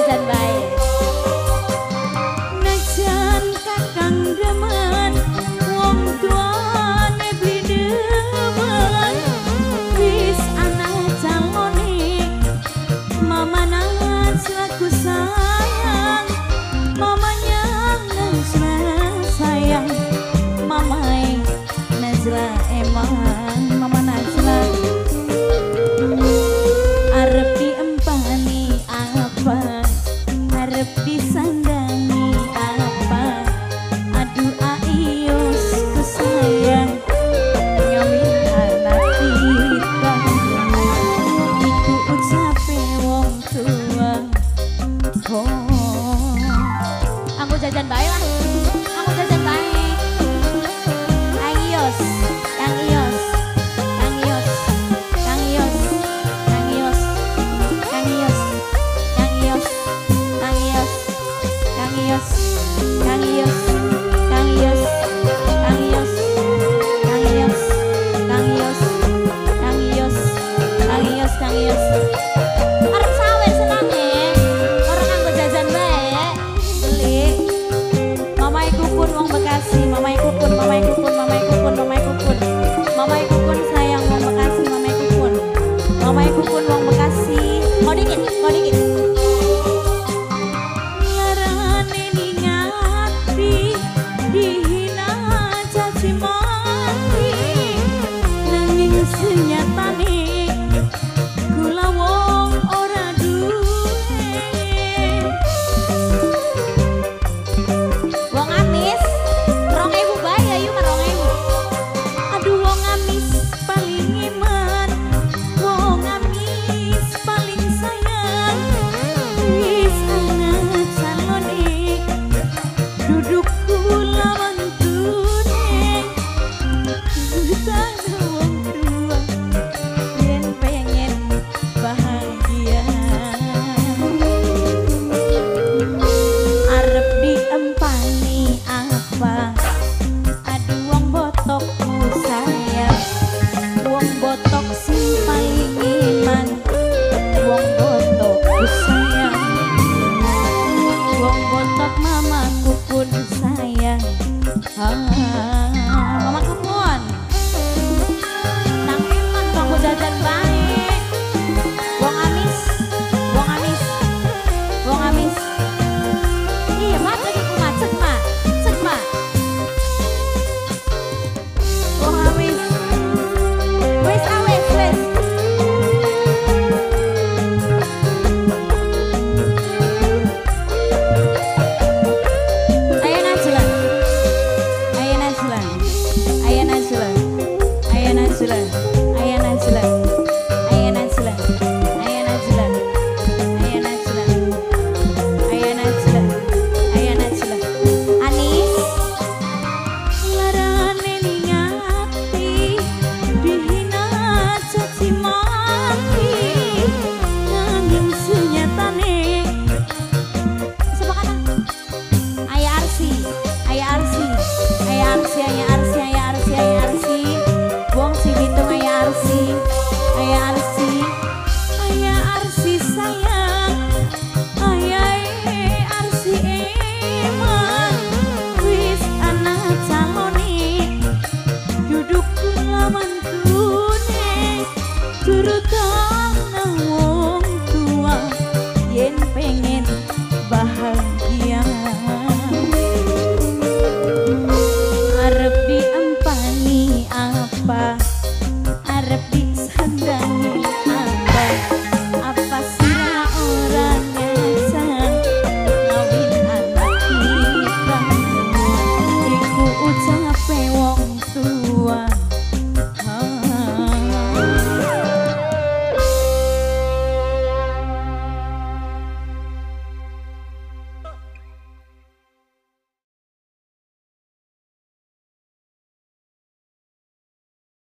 jajan baik. Najan kakang demen, wong tuane beli demen. Wis anak calone, mama nang selaku sayang, mamanya Najla sayang, mamai Najla emang, mama Najla. Arep diempani apa, arep disandani apa, aduh aios ku sayang, ngawin anak kita. Iku ucape wong tua. Oh, aku jajan baik lah, aku jajan baik. Kang Ios, Kang Ios, Kang Ios, Kang Ios, Kang Ios, Kang Ios, Kang Ios, Kang Ios, Kang Ios, Kang Ios, Kang Ios, Kang Ios, Kang Ios, Kang Ios, Kang Ios, Kang Ios, Kang Ios. Arep sawer senang ya, orang nganggo jajan baik, beli. Mamai kukun wong Bekasi, mamai kukun, mamai kukun, mamai kukun, mamai kukun, mamai kukun sayang wong Bekasi, mamai kukun, mamai kukun wong Bekasi. Mau dikit, mau dikit. Larane ningati, dihina caci maki, nanging senyatane kula wong ora duwe. Wong amis 2.000 bae ayu mah 2.000. Aduh wong amis paling iman, wong amis paling sayang. Wis anak calone, duduk kula mantune. Tanda wong tua, yen pengen bahagia. Arep diempani apa, aduh wong botok ku sayang, wong botok sing paling iman, wong botok ku sayang, wong botok mamaku pun sayang. Ah.